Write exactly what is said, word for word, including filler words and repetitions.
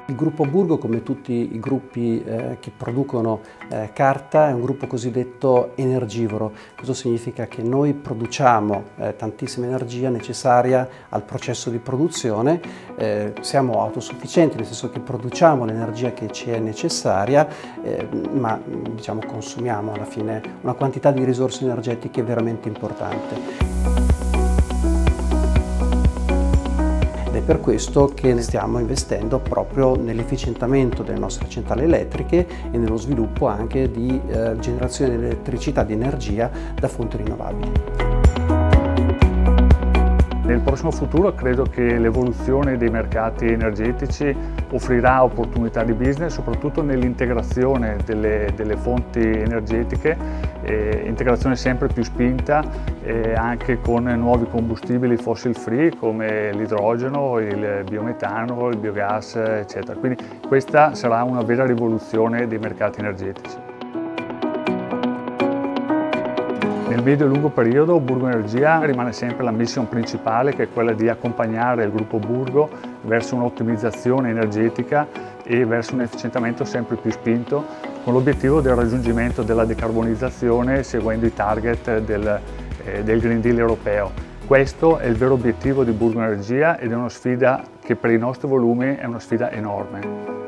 Il gruppo Burgo, come tutti i gruppi eh, che producono eh, carta, è un gruppo cosiddetto energivoro. Questo significa che noi produciamo eh, tantissima energia necessaria al processo di produzione, eh, siamo autosufficienti, nel senso che produciamo l'energia che ci è necessaria, eh, ma diciamo, consumiamo alla fine una quantità di risorse energetiche veramente importante. È per questo che stiamo investendo proprio nell'efficientamento delle nostre centrali elettriche e nello sviluppo anche di eh, generazione di elettricità, di energia da fonti rinnovabili. Nel prossimo futuro credo che l'evoluzione dei mercati energetici offrirà opportunità di business, soprattutto nell'integrazione delle, delle fonti energetiche, eh, integrazione sempre più spinta eh, anche con nuovi combustibili fossil free come l'idrogeno, il biometano, il biogas, eccetera. Quindi questa sarà una vera rivoluzione dei mercati energetici. Nel medio e lungo periodo Burgo Energia rimane sempre la mission principale, che è quella di accompagnare il gruppo Burgo verso un'ottimizzazione energetica e verso un efficientamento sempre più spinto, con l'obiettivo del raggiungimento della decarbonizzazione seguendo i target del, eh, del Green Deal europeo. Questo è il vero obiettivo di Burgo Energia ed è una sfida che per i nostri volumi è una sfida enorme.